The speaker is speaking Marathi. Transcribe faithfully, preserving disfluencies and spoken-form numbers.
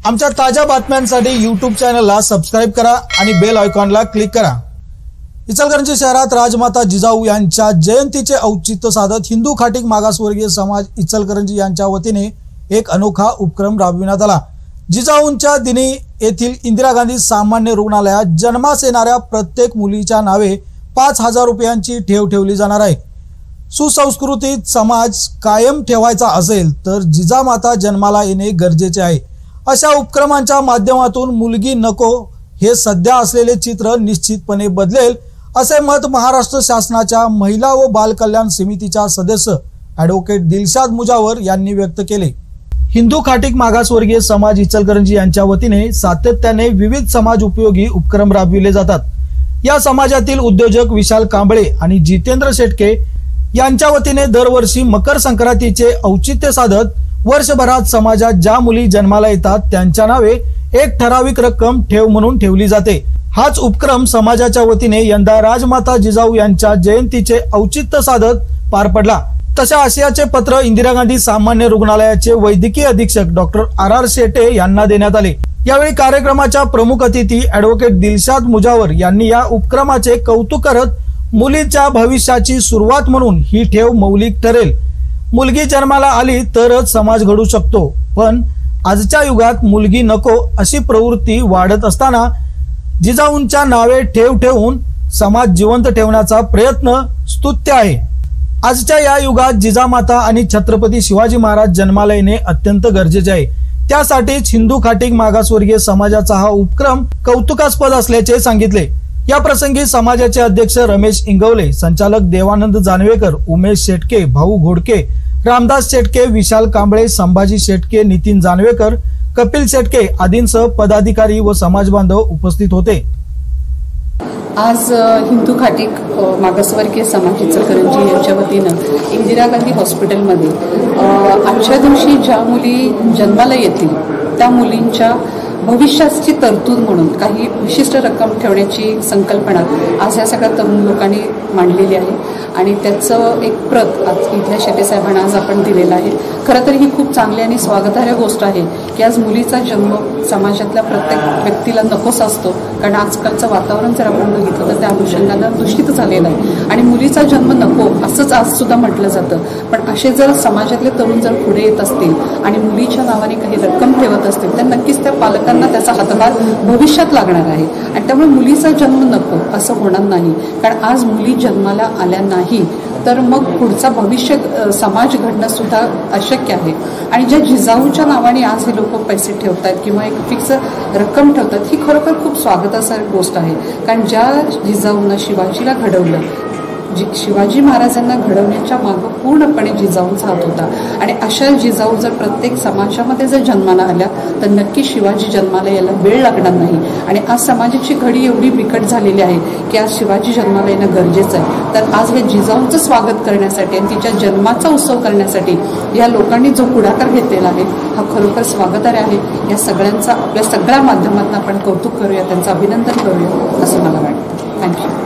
आमच्या ताज्या बातम्यांसाठी यूट्यूब चॅनलला सबस्क्राइब करा आणि बेल आयकॉनला क्लिक करा। इचलकरंजी शहरात राजमाता जिजाऊ यांच्या जयंतीचे औचित्य साधत हिंदू खाटीक मागासवर्गीय समाज इचलकरंजी यांच्या वतीने एक अनोखा उपक्रम राबविण्यात आला। जिजाऊंच्या दिनी येथील इंदिरा गांधी सामान्य रुग्णालयात जन्मास येणाऱ्या प्रत्येक मुलीच्या नावे पाच हजार रुपयांची ठेव ठेवली जाणार आहे। सुसंस्कृतीत समाज कायम ठेवायचा असेल तर जिजामाता जन्माला येणे गरजेचे आहे। अशा उपक्रमांच्या माध्यमातून मुलगी नको हे सध्या असलेले चित्र निश्चितपणे बदलेल असे मत महाराष्ट्र शासनाच्या महिला व बाल कल्याण समितीच्या सदस्य ॲडव्होकेट दिलशाद मुजावर यांनी व्यक्त केले। हिंदू खाटीक मागासवर्गीय समाज इचलकरंजी यांच्या वतीने सातत्याने विविध समाज उपयोगी उपक्रम राबविले जातात। या समाजातील उद्योजक विशाल कांबळे आणि जितेंद्र शेटके यांच्या वतीने दरवर्षी मकर संक्रांतीचे औचित्य साधत वर्षभरात समाजात ज्या मुली जन्माला येतात त्यांच्या नावे एक ठराविक रक्कम ठेव म्हणून ठेवली जाते। हाच उपक्रम समाजाच्या वतीने यंदा राजमाता जिजाऊ यांच्या जयंतीचे औचित्य साधत पार पडला। तशा आशयाचे पत्र इंदिरा गांधी सामान्य रुग्णालयाचे वैद्यकीय अधीक्षक डॉक्टर आर आर शेटे यांना देण्यात आले। यावेळी कार्यक्रमाच्या प्रमुख अतिथी ॲडव्होकेट दिलशाद मुजावर यांनी या उपक्रमाचे कौतुक करत मुलीच्या भविष्याची सुरुवात म्हणून ही ठेव मौलिक ठरेल। मुलगी जन्माला आली तरच समाज घडू शकतो, पण आजच्या युगात मुलगी नको अशी प्रवृत्ती वाढत असताना जिजाऊंच्या नावे ठेव ठेवून समाज जिवंत ठेवण्याचा प्रयत्न स्तुत्य आहे। आजच्या या युगात जिजामाता आणि छत्रपती शिवाजी महाराज जन्माला येणे अत्यंत गरजेचे आहे। त्यासाठीच हिंदू खाटीक मागासवर्गीय समाजाचा हा उपक्रम कौतुकास्पद असल्याचे सांगितले। या प्रसंगी समाजाचे अध्यक्ष रमेश इंगवले, संचालक देवानंद जानवेकर, उमेश शेटके, भाऊ घोडके, रामदास शेटके, विशाल कांबळे, संभाजी शेटके, नितीन जानवेकर, कपिल शेटके आदींसह पदाधिकारी व समाज बांधव उपस्थित होते। आज हिंदू खाटीक मागासवर्गीय समाज इचलकरंजी यांच्या वतीनं इंदिरा गांधी हॉस्पिटलमध्ये आजच्या दिवशी ज्या मुली जन्माला येतील त्या मुलींच्या भविष्याची तरतूद म्हणून काही विशिष्ट रक्कम ठेवण्याची संकल्पना आज या सगळ्या तरुण लोकांनी मांडलेली आहे आणि त्याचं एक प्रत आज इथल्या शेटे साहेबांना आज आपण दिलेला आहे। खरं तर ही खूप चांगली आणि स्वागतार्ह गोष्ट आहे की आज मुलीचा जन्म समाजातल्या प्रत्येक व्यक्तीला नकोस असतो, कारण आजकालचं वातावरण जर आपण बघितलं तर त्या अनुषंगानं दूषित झालेलं आहे आणि मुलीचा जन्म नको असंच आज सुद्धा म्हटलं जातं। पण असे जर समाजातले तरुण जर पुढे येत असतील आणि मुलीच्या नावाने काही रक्कम ठेवत असतील तर नक्कीच त्या पालकांना त्याचा हातभार भविष्यात लागणार आहे आणि त्यामुळे मुलीचा जन्म नको असं होणार नाही, कारण आज मुली जन्माला आल्या नाही तर मग पुढचा भविष्य समाज घडणं सुद्धा अशक्य आहे। आणि ज्या जिजाऊच्या नावाने आज हे लोक पैसे ठेवतात किंवा एक फिक्स रक्कम ठेवतात ही खरोखर खूप स्वागतासारखी गोष्ट आहे, कारण ज्या जिजाऊंना शिवाजीला घडवलं, शिवाजी महाराजांना घडवण्याच्या मागे पूर्णपणे जिजाऊंचा हात होता आणि अशा जिजाऊ जर प्रत्येक समाजामध्ये जर जन्माला आल्या तर नक्की शिवाजी जन्माला यायला वेळ लागणार नाही। आणि आज समाजाची घडी एवढी बिकट झालेली आहे की आज शिवाजी जन्माला येणं गरजेचं आहे। तर आज हे जिजाऊंचं स्वागत करण्यासाठी आणि तिच्या जन्माचा उत्सव करण्यासाठी या लोकांनी जो पुढाकार घेतलेला आहे हा खरोखर स्वागतार्ह आहे। या सगळ्यांचा आपल्या सगळ्या माध्यमातून आपण कौतुक करूया, त्यांचं अभिनंदन करूया असं मला वाटतं। थँक्यू।